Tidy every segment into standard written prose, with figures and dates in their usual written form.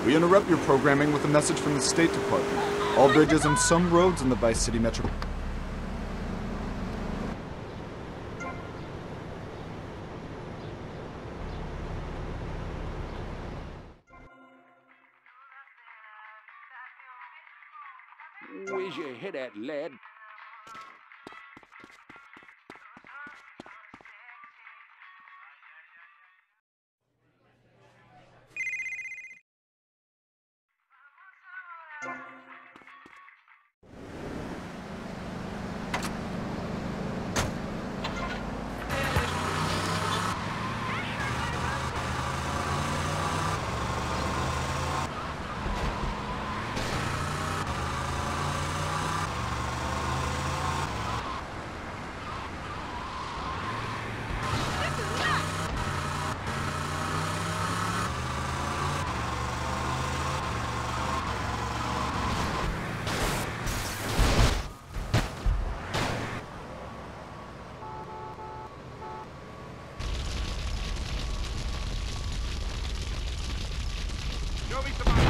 We interrupt your programming with a message from the State Department. All bridges and some roads in the Vice City Metro... Where's your head at, lad? Show me some...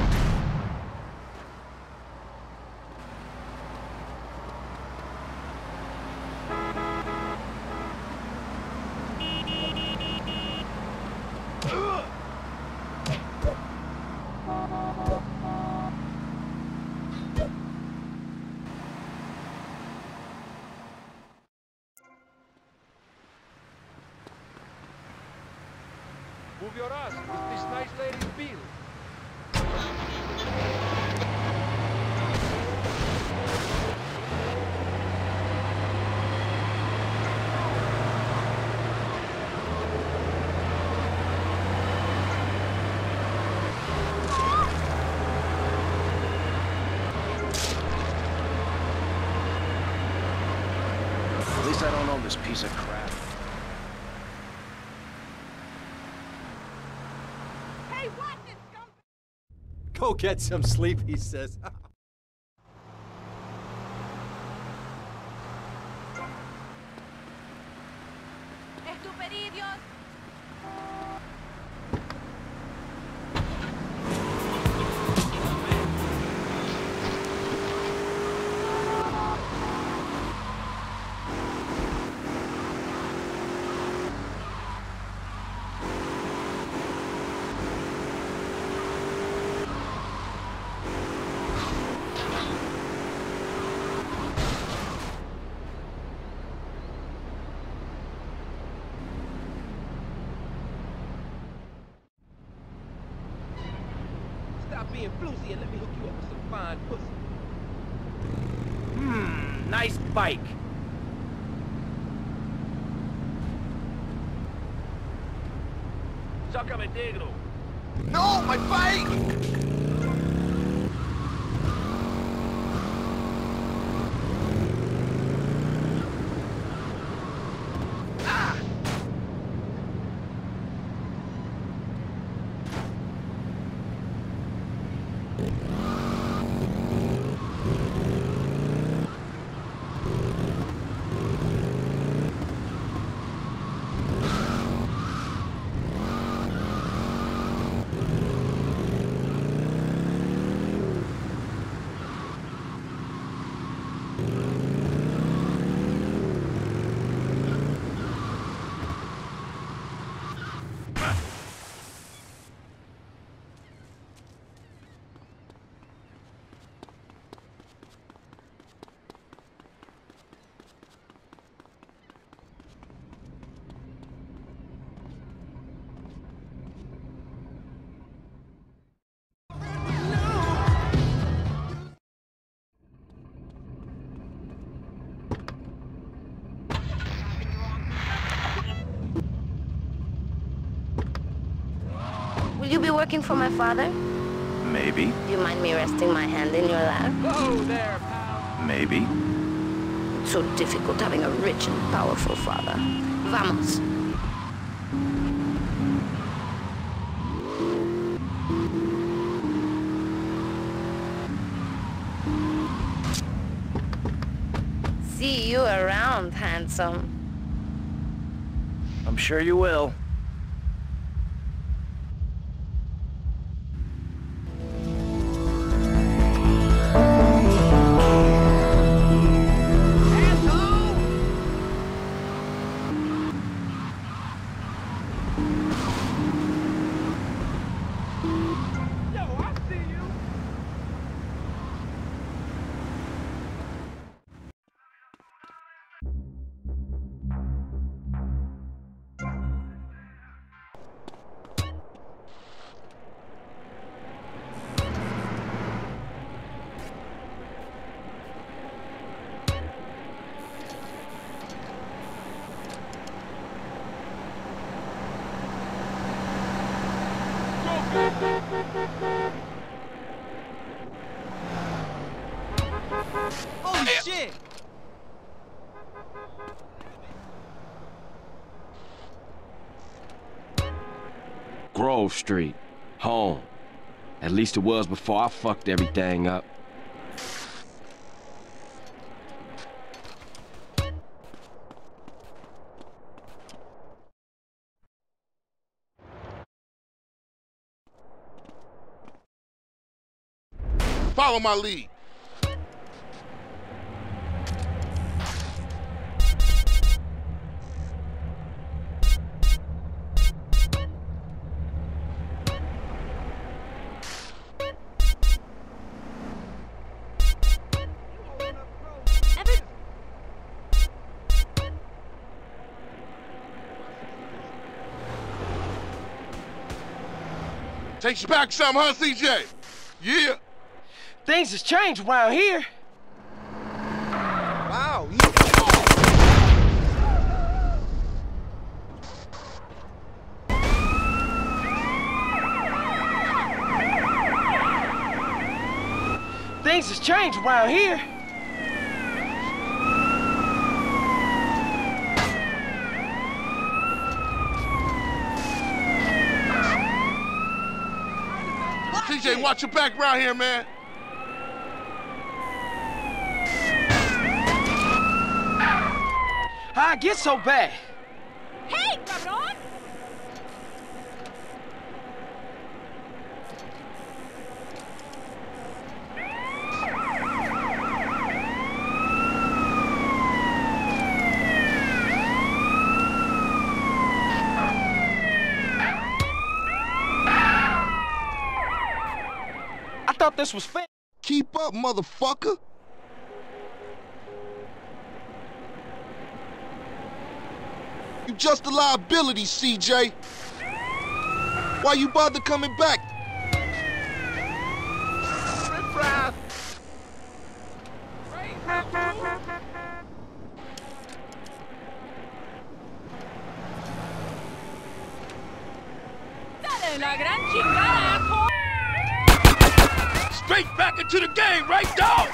Move your ass with this nice lady's bill. At least I don't own this piece of crap. Hey, watch it, scum! Go get some sleep, he says. Estuperidios! Stop being floozy and let me hook you up with some fine pussy. Nice bike. Sácame negro. No, my bike! Will you be working for my father? Maybe. Do you mind me resting my hand in your lap? Whoa there, pal. Maybe. It's so difficult having a rich and powerful father. Vamos. See you around, handsome. I'm sure you will. Holy shit! Grove Street. Home. At least it was before I fucked everything up. Follow my lead. Takes you back some, huh, CJ? Yeah. Things has changed around here. Wow, Things has changed around here. CJ, watch your back around here, man. How'd I get so bad? Hey, cabrón! I thought this was fair. Keep up, motherfucker. You just a liability, CJ. Why you bother coming back? ¡Dale la gran chingada, hijo! Straight back into the game, right, dog?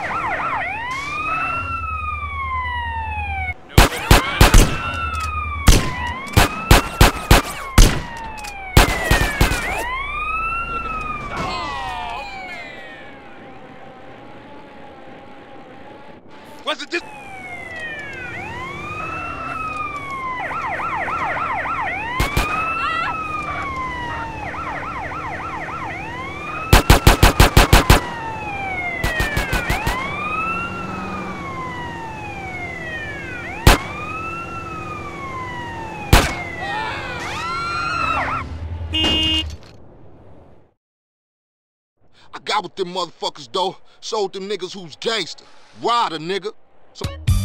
Was it this? I got with them motherfuckers, though. Sold them niggas who's gangster. Rider, nigga. So